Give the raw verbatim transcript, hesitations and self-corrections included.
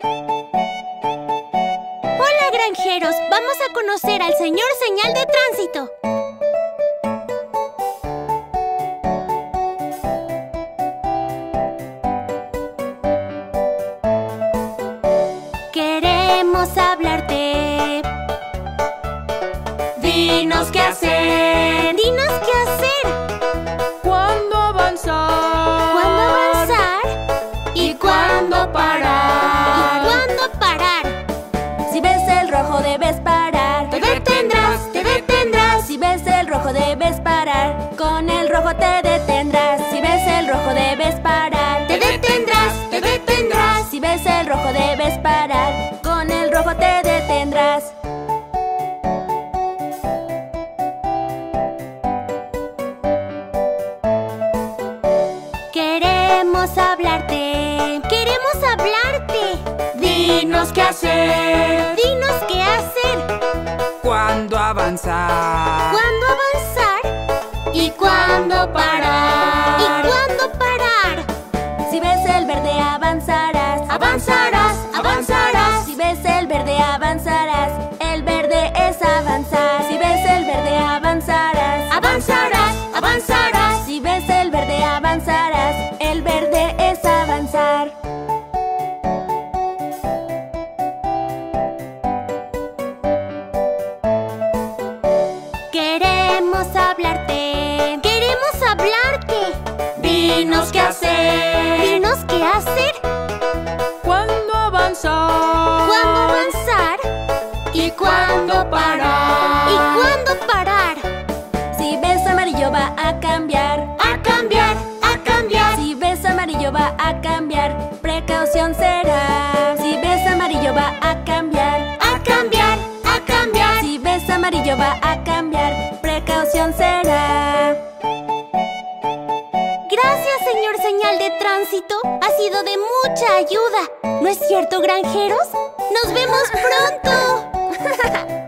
Hola, granjeros. Vamos a conocer al señor Señal de Tránsito. Queremos hablarte. Dinos qué hacer. Dinos qué hacer. ¿Cuándo avanzar? ¿Cuándo avanzar? ¿Y cuándo parar? ¿Y cuándo parar? Si ves el rojo debes parar. Te detendrás, te detendrás. Si ves el rojo debes parar. Con el rojo te detendrás. Si ves el rojo debes parar. Te detendrás, te detendrás. Si ves el rojo debes parar. Con el rojo te detendrás. Queremos hablarte. Queremos hablarte. Dinos qué hacer. Dinos qué hacer. ¿Cuándo avanzar? ¿Cuándo avanzar? ¿Y cuándo parar? ¿Y cuándo parar? Si ves el verde avanzarás. Avanzarás, avanzarás. Si ves el verde avanzarás. El verde es avanzar. Si ves el verde avanzarás. Avanzarás, avanzarás. Si ves el verde avanzarás. El verde es avanzar. Queremos hablarte. Queremos hablarte. Dinos qué hacer. Dinos qué hacer. ¿Cuándo avanzar? ¿Cuándo avanzar? ¿Y cuándo parar? ¿Y cuándo parar? Si ves amarillo va a cambiar. A cambiar, a cambiar. Si ves amarillo va a cambiar. Precaución será. Si ves amarillo va a cambiar. A cambiar, a cambiar. Si ves amarillo va a cambiar. Precaución será. Gracias, señor Señal de Tránsito. Ha sido de mucha ayuda. ¿No es cierto, granjeros? ¡Nos vemos pronto!